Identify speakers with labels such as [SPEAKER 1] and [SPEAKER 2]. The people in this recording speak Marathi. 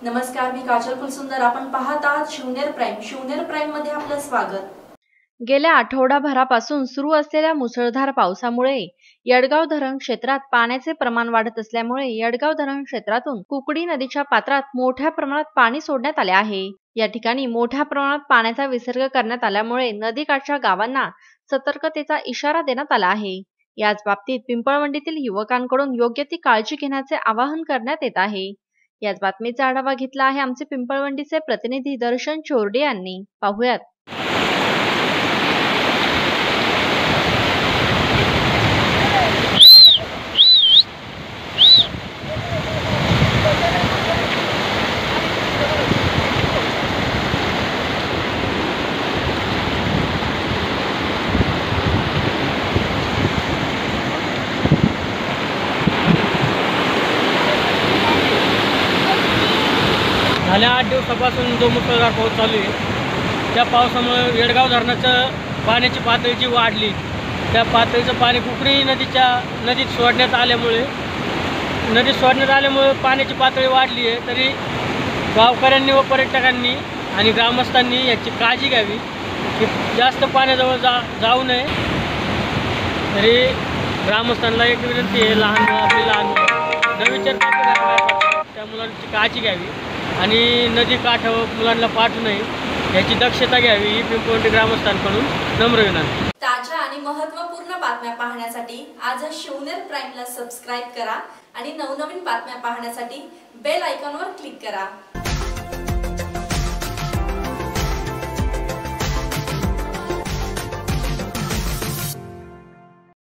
[SPEAKER 1] नमस्कार, मी काजल कुलसुंदर। आपण पाहत आहात शिवनेर प्राईम। शिवनेर प्राईम मध्ये आपलं स्वागत।
[SPEAKER 2] गेल्या आठवडाभरापासून सुरू असलेल्या मुसळधार पावसामुळे यडगाव धरण क्षेत्रात पाण्याचे प्रमाण वाढत असल्यामुळे यडगाव धरण क्षेत्रातून कुकडी नदीच्या पात्रात मोठ्या प्रमाणात पाणी सोडण्यात आले आहे। या ठिकाणी मोठ्या प्रमाणात पाण्याचा विसर्ग करण्यात आल्यामुळे नदीकाठच्या गावांना सतर्कतेचा इशारा देण्यात आला आहे। याच बाबतीत पिंपळवंडीतील युवकांकडून योग्य ती काळजी घेण्याचे आवाहन करण्यात येत आहे। याच बातमीचा आढावा घेतला आहे आमचे पिंपळवंडीचे प्रतिनिधी दर्शन चोरडे यांनी। पाहुयात।
[SPEAKER 3] गेल्या 8 दिवसापासून जो मुसळधार पाऊस चालू आहे त्या पावसामुळे यडगाव धरणाचं पाण्याची पातळी जी वाढली, त्या पातळीचं पाणी कुकडी नदीत सोडण्यात आल्यामुळे पाण्याची पातळी वाढली आहे। तरी गावकऱ्यांनी व पर्यटकांनी आणि ग्रामस्थांनी याची काळजी घ्यावी की जास्त पाण्याजवळ जाऊ नये। तरी ग्रामस्थांना एक विनंती आहे, लहान न विचारता त्या मुलांची काळजी घ्यावी आणि नदी काठ मुलांना पाठवू नये याची दक्षता घ्यावी ही पिंपळवंडी ग्रामस्थांकडून नम्र विनंती।
[SPEAKER 1] ताज्या आणि महत्त्वपूर्ण बातम्या पाहण्यासाठी आजच शिवनेर प्राईमला सबस्क्राइब करा आणि नवनवीन बातम्या पाहण्यासाठी बेल आयकॉनवर क्लिक करा।